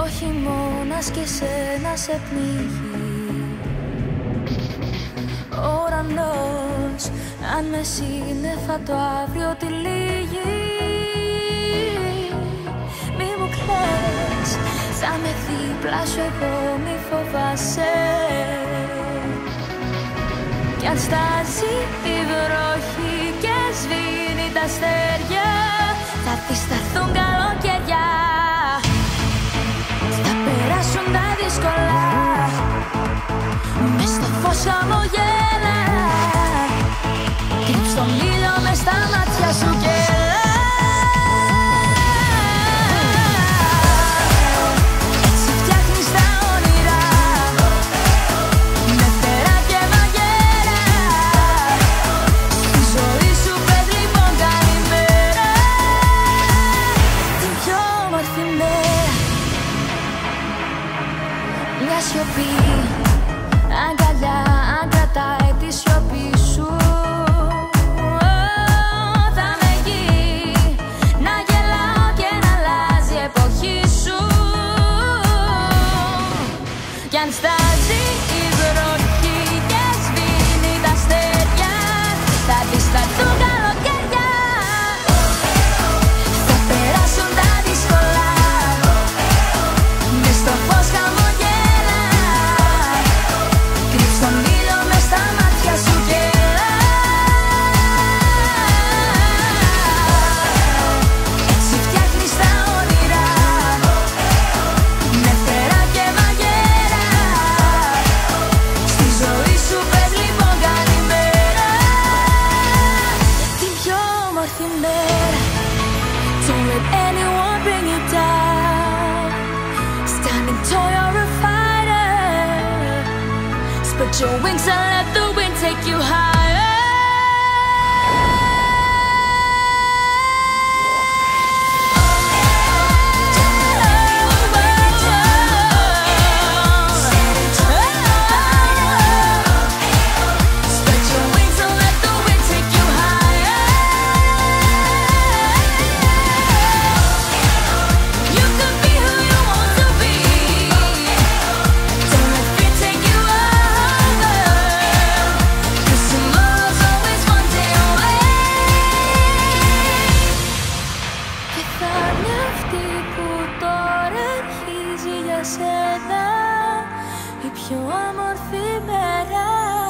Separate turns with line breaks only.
Ο χειμώνας και σένα σε πνίγει. Ο ουρανός αν με σύννεφα το αύριο τυλίγει. Μη μου κλαις, θα με δίπλα σου εγώ, μη φοβάσαι. Κι αν στάζει η βροχή και σβήνει τα αστέρια, θα αντισταθούν καλοκαιριά. Θα περάσουν τα δύσκολα, μες στο φως χαμογέλα. Κρύψ' τον ήλιο μες στα μάτια σου και έλα. Έτσι φτιάχνεις τα όνειρα, με φτερά και μαγέρα. Στη ζωή σου πες λοιπόν καλημέρα. Την πιο όμορφη μέρα, μια σιωπή, αγκαλιά, αν κρατάει τη σιωπή σου. Θα με εκεί, να γελάω και να αλλάζει η εποχή σου. Κι αν στάζει η βροχή και σβήνει τα αστέρια, θα αντισταθούν καλοκαιριά. Θα περάσουν τα δύσκολα, μες στο φως χαμογέλα. Κρύψ' τον ήλιο μες στα μάτια σου και έλα. Έτσι φτιάχνεις τα όνειρα, με φτερά και μαγέρα. Στη ζωή σου πες λοιπόν καλημέρα. Την πιο όμορφη μέρα, don't let anyone bring you down. Standing tall, you're a fighter. Spread your wings and let the wind take you higher. Spread your wings and let the wind take you higher. You could be who you want to be. Don't let fear take you over. 'Cause tomorrow's always one day away. Και θα είναι αυτή που τώρα αρχίζει για σένα η πιο όμορφη μέρα.